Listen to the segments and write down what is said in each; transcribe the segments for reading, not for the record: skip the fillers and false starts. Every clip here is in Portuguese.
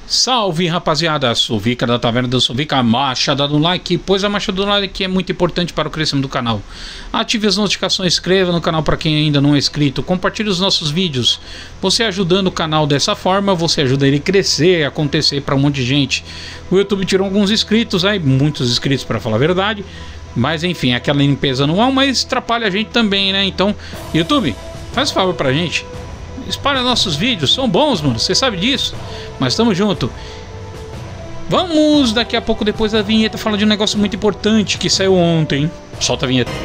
Salve, rapaziada, Suvica da Taverna do Suvica, machada no like, pois a machada do like é muito importante para o crescimento do canal. Ative as notificações, inscreva no canal para quem ainda não é inscrito, compartilhe os nossos vídeos. Você ajudando o canal dessa forma, você ajuda ele a crescer, a acontecer para um monte de gente. O YouTube tirou alguns inscritos aí, muitos inscritos para falar a verdade, mas enfim, aquela limpeza anual, mas atrapalha a gente também, né? Então, YouTube, faz um favor pra gente. Espalha nossos vídeos, são bons, mano, você sabe disso. Mas tamo junto. Vamos daqui a pouco, depois da vinheta, falar de um negócio muito importante que saiu ontem. Solta a vinheta.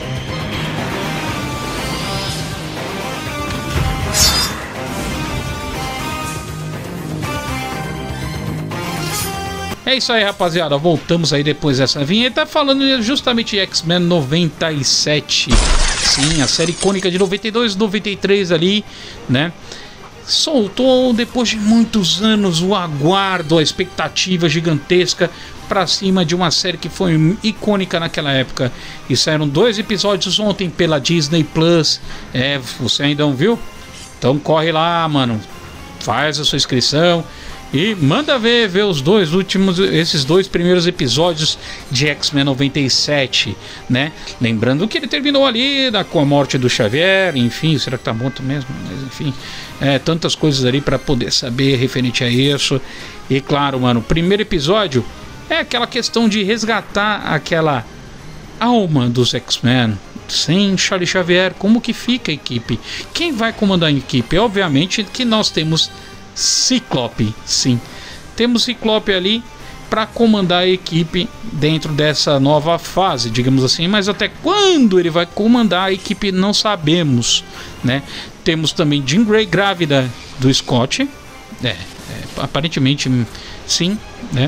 É isso aí, rapaziada, voltamos aí depois dessa vinheta, falando justamente de X-Men 97. Sim, a série icônica de 92, 93 ali, né? Soltou depois de muitos anos o aguardo, a expectativa gigantesca pra cima de uma série que foi icônica naquela época. E saíram 2 episódios ontem pela Disney Plus. É, você ainda não viu? Então corre lá, mano. Faz a sua inscrição e manda ver os dois últimos, esses 2 primeiros episódios de X-Men 97, né? Lembrando que ele terminou ali com a morte do Xavier, enfim, será que tá morto mesmo? Mas enfim, tantas coisas ali para poder saber referente a isso. E claro, mano, o primeiro episódio é aquela questão de resgatar aquela alma dos X-Men. Sem Charlie Xavier, como que fica a equipe? Quem vai comandar a equipe? Obviamente que nós temos Ciclope, sim. Temos Ciclope ali para comandar a equipe dentro dessa nova fase, digamos assim. Mas até quando ele vai comandar a equipe não sabemos, né? Temos também Jean Grey grávida do Scott. Aparentemente sim, né?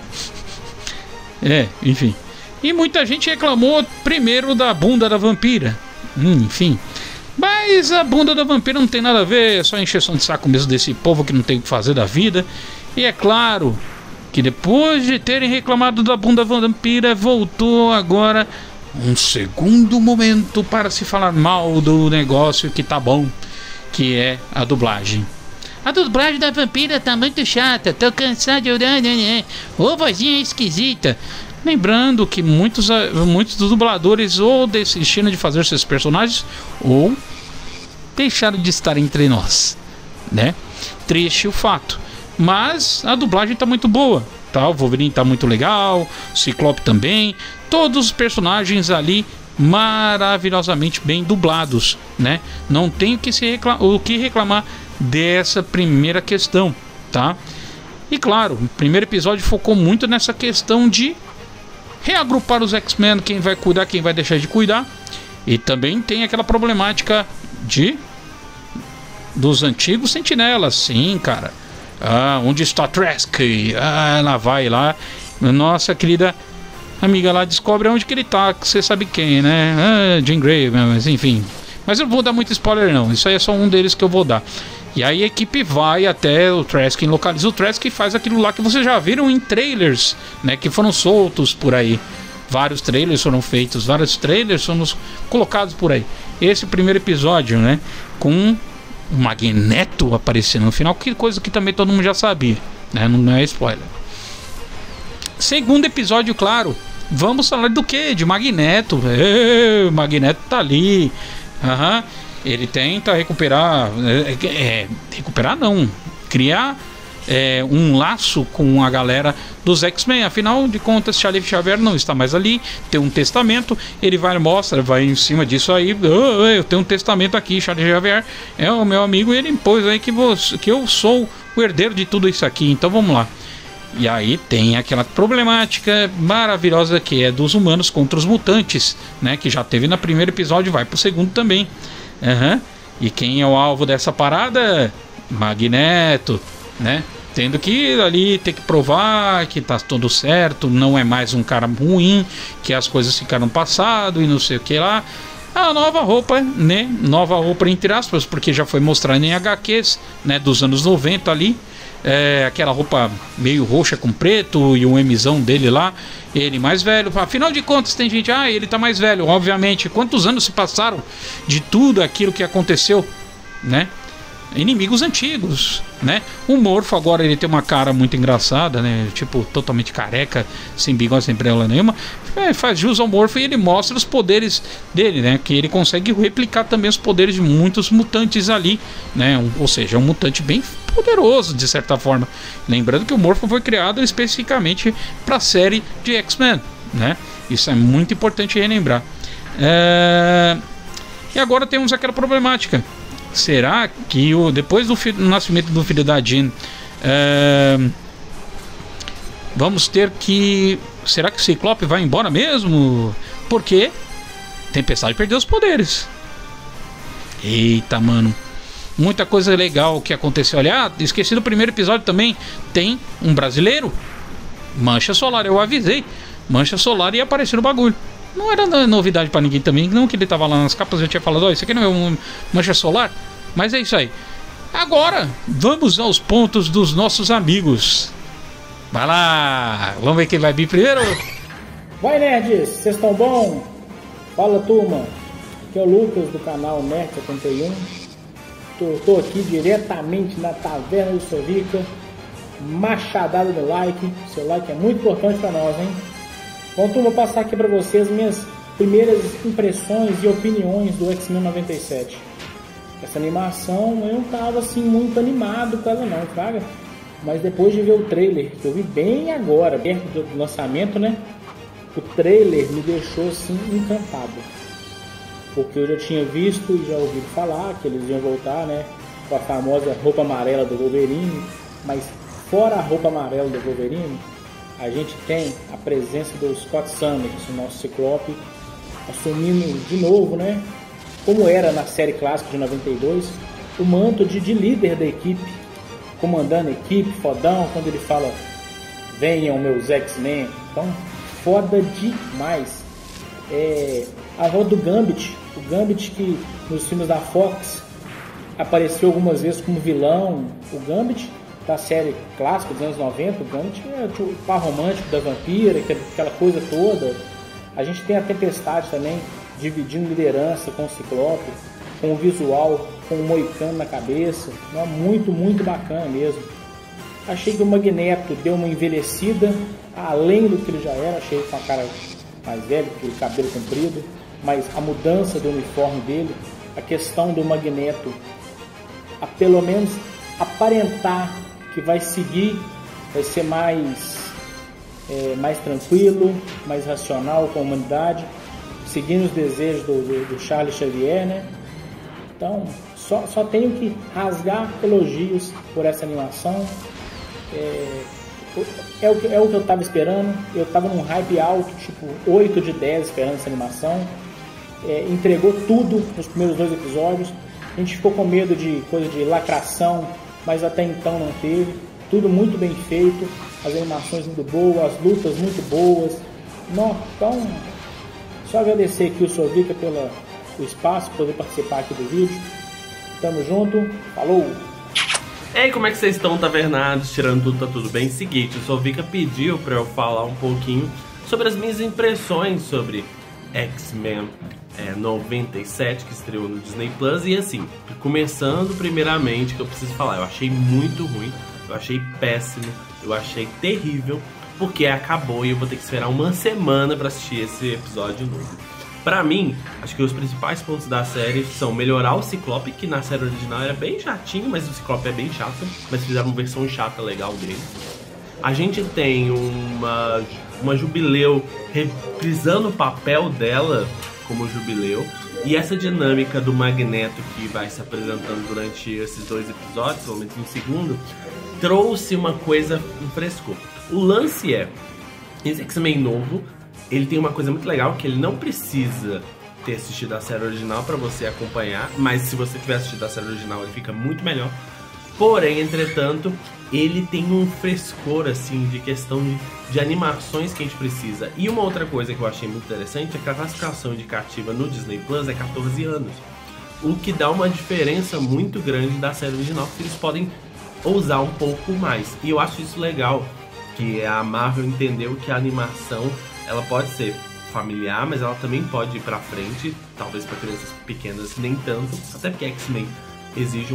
Enfim. E muita gente reclamou primeiro da bunda da vampira. Enfim. Mas a bunda da vampira não tem nada a ver, é só encheção de saco mesmo desse povo que não tem o que fazer da vida. E é claro que depois de terem reclamado da bunda vampira, voltou agora um segundo momento para se falar mal do negócio que tá bom, que é a dublagem. A dublagem da vampira tá muito chata, tô cansado de orar, né? Ô, vozinha esquisita. Lembrando que muitos dos dubladores ou desistiram de fazer seus personagens ou deixaram de estar entre nós, né? Triste o fato. Mas a dublagem tá muito boa, tá? O Wolverine tá muito legal, o Ciclope também. Todos os personagens ali maravilhosamente bem dublados, né? Não tem o que reclamar dessa primeira questão, tá? E claro, o primeiro episódio focou muito nessa questão de reagrupar os X-Men, quem vai cuidar, quem vai deixar de cuidar. E também tem aquela problemática dos antigos sentinelas. Sim, cara. Onde está Trask? Ela vai lá. Nossa querida amiga lá descobre onde que ele tá, que você sabe quem, né? Jean Grey, mas enfim. Mas eu não vou dar muito spoiler não. Isso aí é só um deles que eu vou dar. E aí a equipe vai até o Trask, localiza o Trask e faz aquilo lá que vocês já viram em trailers, né? Que foram soltos por aí. Vários trailers foram feitos, vários trailers foram colocados por aí. Esse primeiro episódio, né? Com o Magneto aparecendo no final, que coisa que também todo mundo já sabia, né? Não é spoiler. Segundo episódio, claro, vamos falar do que? De Magneto. O Magneto tá ali. Ele tenta recuperar, recuperar não, criar um laço com a galera dos X-Men. Afinal de contas, Charlie Xavier não está mais ali, tem um testamento, ele vai em cima disso aí, eu tenho um testamento aqui, Charlie Xavier é o meu amigo e ele impôs aí que eu sou o herdeiro de tudo isso aqui, então vamos lá. E aí tem aquela problemática maravilhosa que é dos humanos contra os mutantes, né, que já teve no primeiro episódio, vai pro segundo também. E quem é o alvo dessa parada? Magneto, né? Tendo que ali ter que provar que tá tudo certo, não é mais um cara ruim, que as coisas ficaram passado e não sei o que lá. A nova roupa, né? Nova roupa entre aspas, porque já foi mostrado em HQs, né? Dos anos 90 ali. Aquela roupa meio roxa com preto e um Mzão dele lá, ele mais velho. Afinal de contas tem gente, ele tá mais velho, obviamente. Quantos anos se passaram de tudo aquilo que aconteceu, né? inimigos antigos, né? O Morpho agora ele tem uma cara muito engraçada, né? Tipo, totalmente careca, sem bigode, sem prela nenhuma. Faz jus ao Morpho e ele mostra os poderes dele, né? Que ele consegue replicar também os poderes de muitos mutantes ali, né? Ou seja, é um mutante bem poderoso, de certa forma. Lembrando que o Morpho foi criado especificamente para a série de X-Men, né? Isso é muito importante relembrar. E agora temos aquela problemática. Será que depois do nascimento do filho da Jean, vamos ter que... Será que o Ciclope vai embora mesmo? Porque Tempestade perdeu os poderes. Eita, mano. Muita coisa legal que aconteceu. Olha, esqueci do primeiro episódio também. Tem um brasileiro. Mancha Solar, eu avisei. Mancha Solar ia aparecer no bagulho. Não era novidade pra ninguém também. Não que ele tava lá nas capas, eu tinha falado, ó, isso aqui não é um Mancha Solar. Mas é isso aí. Agora, vamos aos pontos dos nossos amigos. Vai lá. Vamos ver quem vai vir primeiro. Vai, nerds. Vocês estão bom? Fala, turma. Aqui é o Lucas do canal Nerd 71. Tô aqui diretamente na Taverna do Sovica. Machadada do like. Seu like é muito importante pra nós, hein? Bom, turma, vou passar aqui pra vocês minhas primeiras impressões e opiniões do X-Men 97. Essa animação eu não tava assim muito animado com ela não, fraga. Mas depois de ver o trailer, que eu vi bem agora, perto do lançamento, né? O trailer me deixou assim encantado. Porque eu já tinha visto e já ouvido falar que eles iam voltar, né? Com a famosa roupa amarela do Wolverine. Mas fora a roupa amarela do Wolverine, a gente tem a presença do Scott Summers, o nosso Ciclope, assumindo de novo, né? Como era na série clássica de 92, o manto de líder da equipe, comandando a equipe, fodão, quando ele fala, venham meus X-Men. Então, foda demais. A voz do Gambit, o Gambit que nos filmes da Fox apareceu algumas vezes como vilão, o Gambit da série clássica dos anos 90, o Gambit é o par romântico da vampira, aquela coisa toda. A gente tem a Tempestade também, dividindo liderança com o Ciclope, com o visual, com o moicano na cabeça. Muito, muito bacana mesmo. Achei que o Magneto deu uma envelhecida, além do que ele já era. Achei com a cara mais velha, com aquele cabelo comprido. Mas a mudança do uniforme dele, a questão do Magneto, a pelo menos aparentar que vai seguir, vai ser mais tranquilo, mais racional com a humanidade, seguindo os desejos do Charles Xavier, né? Então, só tenho que rasgar elogios por essa animação. É o que eu estava esperando. Eu estava num hype alto, tipo 8 de 10 esperando essa animação. Entregou tudo nos primeiros 2 episódios. A gente ficou com medo de coisa de lacração, mas até então não teve. Tudo muito bem feito, as animações muito boas, as lutas muito boas. Então, só agradecer aqui o Sovica pelo espaço, poder participar aqui do vídeo. Tamo junto, falou! Ei, como é que vocês estão, tavernados? Tirando tudo, tá tudo bem? Seguinte, o Sovica pediu pra eu falar um pouquinho sobre as minhas impressões sobre X-Men 97, que estreou no Disney Plus. E assim, começando primeiramente, que eu preciso falar, eu achei muito ruim, eu achei péssimo, eu achei terrível, porque acabou e eu vou ter que esperar uma semana pra assistir esse episódio novo. Pra mim, acho que os principais pontos da série são melhorar o Ciclope, que na série original era bem chatinho, mas o Ciclope é bem chato, mas fizeram uma versão chata legal dele. A gente tem uma Jubileu reprisando o papel dela como Jubileu, e essa dinâmica do Magneto que vai se apresentando durante esses 2 episódios, pelo menos no segundo, trouxe uma coisa, um frescor. O lance esse X-Men novo, ele tem uma coisa muito legal, que ele não precisa ter assistido a série original para você acompanhar, mas se você tiver assistido a série original ele fica muito melhor. Porém, entretanto, ele tem um frescor assim de questão de animações que a gente precisa. E uma outra coisa que eu achei muito interessante é que a classificação indicativa no Disney Plus é 14 anos, o que dá uma diferença muito grande da série original, porque eles podem ousar um pouco mais. E eu acho isso legal, que a Marvel entendeu que a animação ela pode ser familiar, mas ela também pode ir pra frente, talvez para crianças pequenas nem tanto, até porque X-Men exige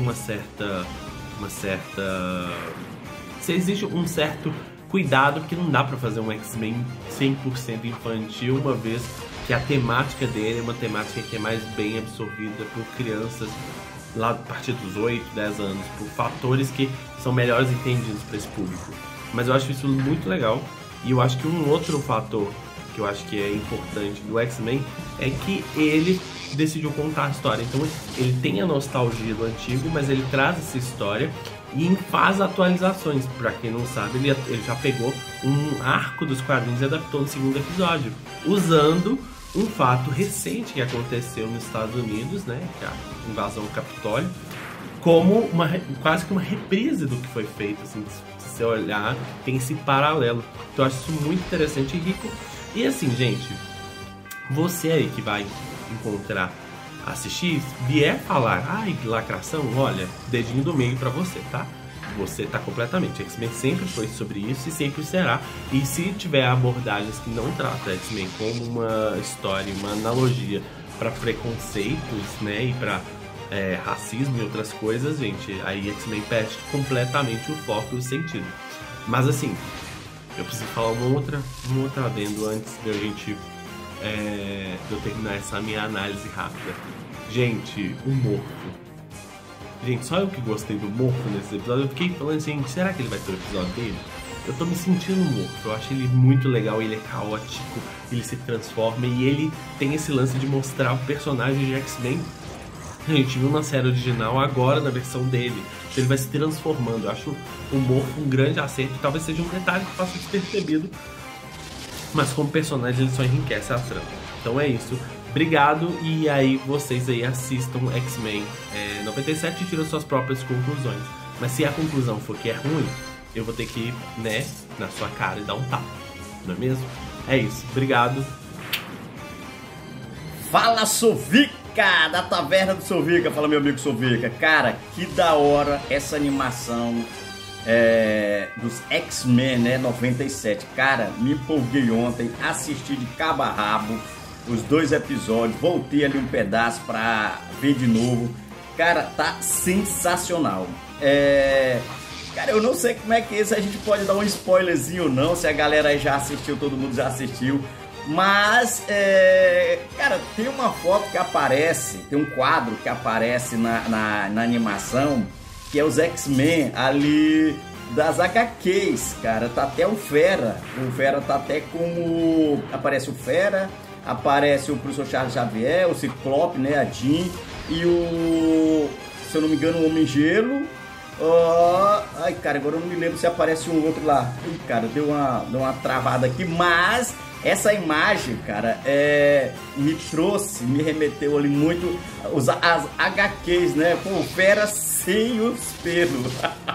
você exige um certo cuidado, porque não dá pra fazer um X-Men 100% infantil, uma vez que a temática dele é uma temática que é mais bem absorvida por crianças lá a partir dos 8, 10 anos, por fatores que são melhores entendidos para esse público. Mas eu acho isso muito legal, e eu acho que um outro fator que eu acho que é importante do X-Men é que ele decidiu contar a história. Então ele tem a nostalgia do antigo, mas ele traz essa história e faz atualizações. Pra quem não sabe, ele já pegou um arco dos quadrinhos e adaptou no segundo episódio, usando um fato recente que aconteceu nos Estados Unidos, né, que é a invasão do Capitólio, como quase que uma reprise do que foi feito, assim, se você olhar, tem esse paralelo. Então eu acho isso muito interessante e rico. E assim, gente, você aí que vai encontrar, assistir, vier falar, ai, que lacração, olha, dedinho do meio pra você, tá? Você tá completamente. X-Men sempre foi sobre isso e sempre será. E se tiver abordagens que não tratam X-Men como uma história, uma analogia para preconceitos, né, e para racismo e outras coisas, gente, aí X-Men perde completamente o foco e o sentido. Mas assim, eu preciso falar um outro adendo antes de eu terminar essa minha análise rápida. Gente, o Morfo. Gente, só eu que gostei do Morfo nesse episódio. Eu fiquei falando assim, será que ele vai ter o episódio dele? Eu tô me sentindo Morfo. Eu acho ele muito legal, ele é caótico, ele se transforma e ele tem esse lance de mostrar o personagem de X-Men. A gente viu na série original, agora na versão dele. Então ele vai se transformando. Eu acho o Morfo um grande acerto. Talvez seja um detalhe que passa despercebido, mas como personagem ele só enriquece a trama. Então é isso. Obrigado, e aí vocês aí assistam X-Men 97 e tiram suas próprias conclusões. Mas se a conclusão for que é ruim, eu vou ter que ir, né, na sua cara e dar um tapa, não é mesmo? É isso, obrigado. Fala, Sovica, da Taverna do Sovica. Fala, meu amigo Sovica. Cara, que da hora essa animação dos X-Men, né, 97. Cara, me empolguei ontem, assisti de cabo a rabo os 2 episódios, voltei ali um pedaço pra ver de novo. Cara, tá sensacional. Cara, eu não sei como é que é, se a gente pode dar um spoilerzinho ou não, se a galera aí já assistiu, todo mundo já assistiu. Mas, cara, tem uma foto que aparece, tem um quadro que aparece na animação, que é os X-Men ali das HQs, cara. Tá até o Fera tá até como... Aparece o Fera, aparece o professor Charles Xavier, o Ciclope, né, a Jean, e se eu não me engano, o Homem-Gelo. Ai, cara, agora eu não me lembro se aparece um outro lá. Ih, cara, deu uma travada aqui, mas essa imagem, cara, me remeteu ali muito as HQs, né? Pô, o Fera sem os pelos.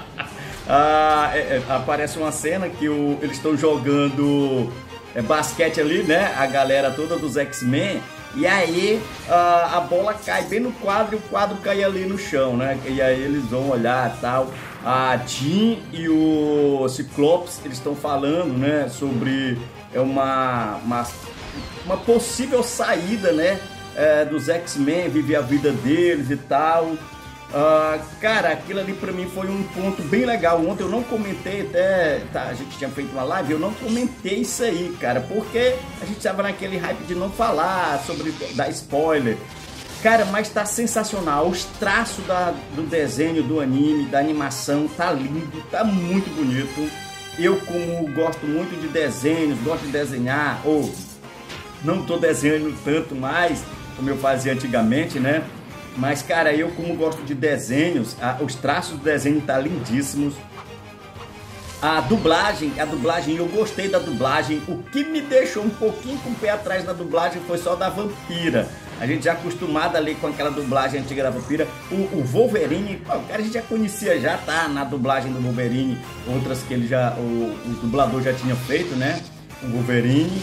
Aparece uma cena que eles estão jogando basquete ali, né? A galera toda dos X-Men. E aí a bola cai bem no quadro e o quadro cai ali no chão, né? E aí eles vão olhar e tal. A Jean e o Ciclopes, eles estão falando, né? Sobre uma possível saída, né? Dos X-Men, viver a vida deles e tal. Cara, aquilo ali pra mim foi um ponto bem legal. Ontem eu não comentei, até a gente tinha feito uma live, eu não comentei isso aí, cara, porque a gente tava naquele hype de não falar sobre, dar spoiler. Cara, mas tá sensacional. Os traços do desenho, do anime, da animação, tá lindo, tá muito bonito. Eu, como gosto muito de desenhos, gosto de desenhar, ou não tô desenhando tanto mais como eu fazia antigamente, né? Mas, cara, eu como gosto de desenhos, os traços do desenho tá lindíssimos. A dublagem, eu gostei da dublagem. O que me deixou um pouquinho com o pé atrás na dublagem foi só da Vampira. A gente já acostumado ali com aquela dublagem antiga da Vampira. O Wolverine, o cara a gente já conhecia, já tá na dublagem do Wolverine. Outras que ele o dublador já tinha feito, né? O Wolverine.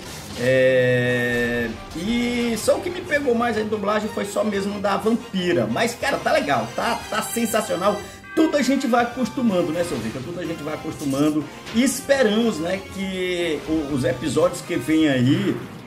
E só o que me pegou mais a dublagem foi só mesmo da Vampira. Mas, cara, tá legal, tá sensacional. Tudo a gente vai acostumando, né, seu Victor? Tudo a gente vai acostumando. E esperamos, né, que os episódios que vêm aí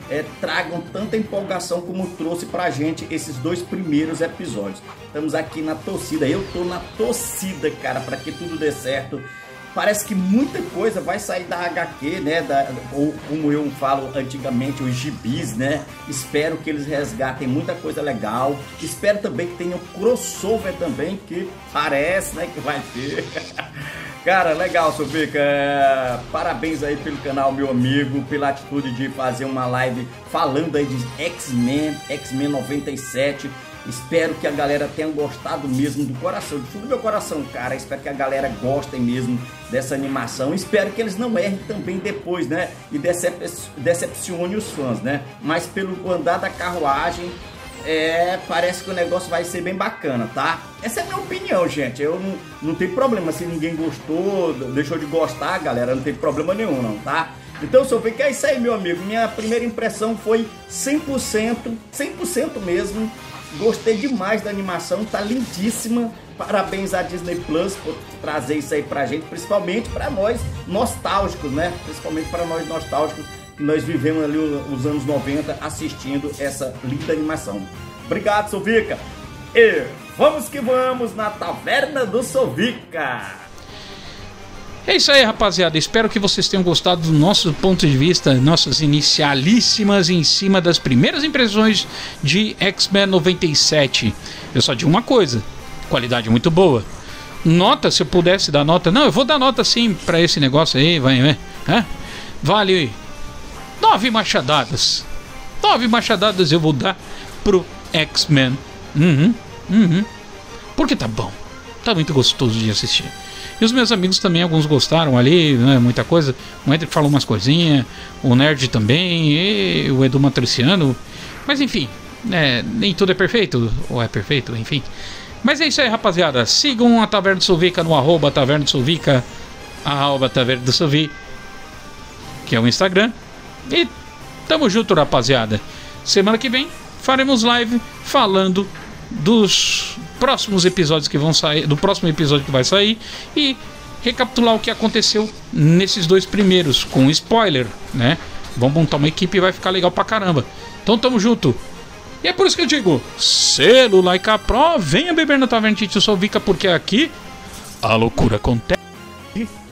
tragam tanta empolgação como trouxe pra gente esses 2 primeiros episódios. Estamos aqui na torcida, eu tô na torcida, cara, para que tudo dê certo. Parece que muita coisa vai sair da HQ, né? Ou como eu falo antigamente, os gibis, né? Espero que eles resgatem muita coisa legal. Espero também que tenha um crossover também, que parece, né, que vai ter. Cara, legal, Sovica. Parabéns aí pelo canal, meu amigo, pela atitude de fazer uma live falando aí de X-Men 97. Espero que a galera tenha gostado mesmo do coração, de tudo do meu coração, cara. Espero que a galera gostem mesmo dessa animação. Espero que eles não errem também depois, né? E decepcione os fãs, né? Mas pelo andar da carruagem, parece que o negócio vai ser bem bacana, tá? Essa é a minha opinião, gente. Eu não tenho problema se ninguém gostou, deixou de gostar, galera. Não tem problema nenhum, não, tá? Então, se eu ver que é isso aí, meu amigo. Minha primeira impressão foi 100% mesmo. Gostei demais da animação, tá lindíssima. Parabéns à Disney Plus por trazer isso aí pra gente, principalmente pra nós nostálgicos, né? Principalmente pra nós nostálgicos, que nós vivemos ali os anos 90 assistindo essa linda animação. Obrigado, Sovica! E vamos que vamos na Taverna do Sovica! É isso aí, rapaziada. Espero que vocês tenham gostado do nosso ponto de vista, nossas inicialíssimas em cima das primeiras impressões de X-Men 97. Eu só digo uma coisa: qualidade muito boa. Nota, se eu pudesse dar nota. Não, eu vou dar nota sim pra esse negócio aí. Vale 9 machadadas. 9 machadadas eu vou dar pro X-Men. Porque tá bom. Tá muito gostoso de assistir. E os meus amigos também, alguns gostaram ali, né, muita coisa. O Hendrick falou umas coisinhas, o Nerd também, e o Edu Matriciano. Mas enfim, nem tudo é perfeito, ou é perfeito, enfim. Mas é isso aí, rapaziada. Sigam a Taverna do Sovica no @ Taverna do Sovica, @Taverna do Sovi, que é o Instagram. E tamo junto, rapaziada. Semana que vem faremos live falando dos próximos episódios que vão sair, do próximo episódio que vai sair, e recapitular o que aconteceu nesses 2 primeiros, com spoiler, né? Vamos montar uma equipe e vai ficar legal pra caramba. Então tamo junto. E é por isso que eu digo, selo Laika Pro, venha beber na Taverna Titio Sovica, porque aqui a loucura acontece.